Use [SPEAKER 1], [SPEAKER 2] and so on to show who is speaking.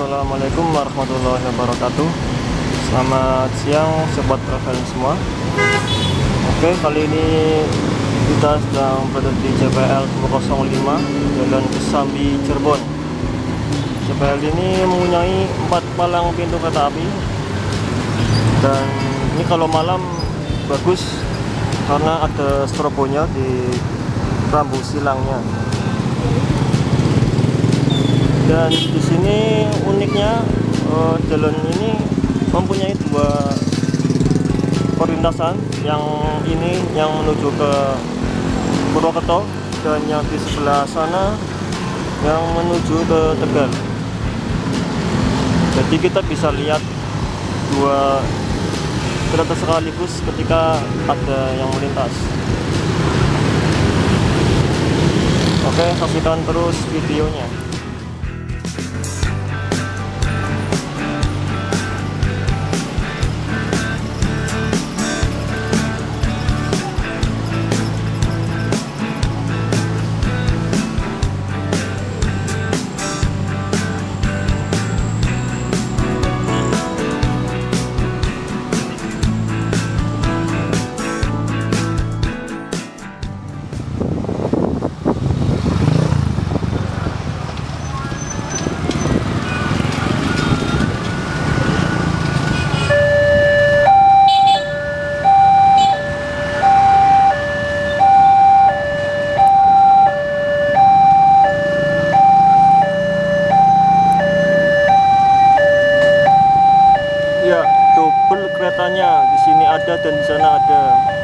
[SPEAKER 1] Assalamualaikum warahmatullahi wabarakatuh. Selamat siang sobat traveling semua. Oke, kali ini kita sedang berada di JPL 205 Jalan Kesambi, Cirebon. JPL ini mempunyai 4 palang pintu kereta api, dan ini kalau malam bagus karena ada strobonya di rambu silangnya. Dan di sini uniknya jalan ini mempunyai 2 perlintasan. Yang ini yang menuju ke Purwokerto, dan yang di sebelah sana yang menuju ke Tegal. Jadi kita bisa lihat 2 kereta sekaligus ketika ada yang melintas. Oke, saksikan terus videonya. Ya, double keretanya, di sini ada dan di sana ada.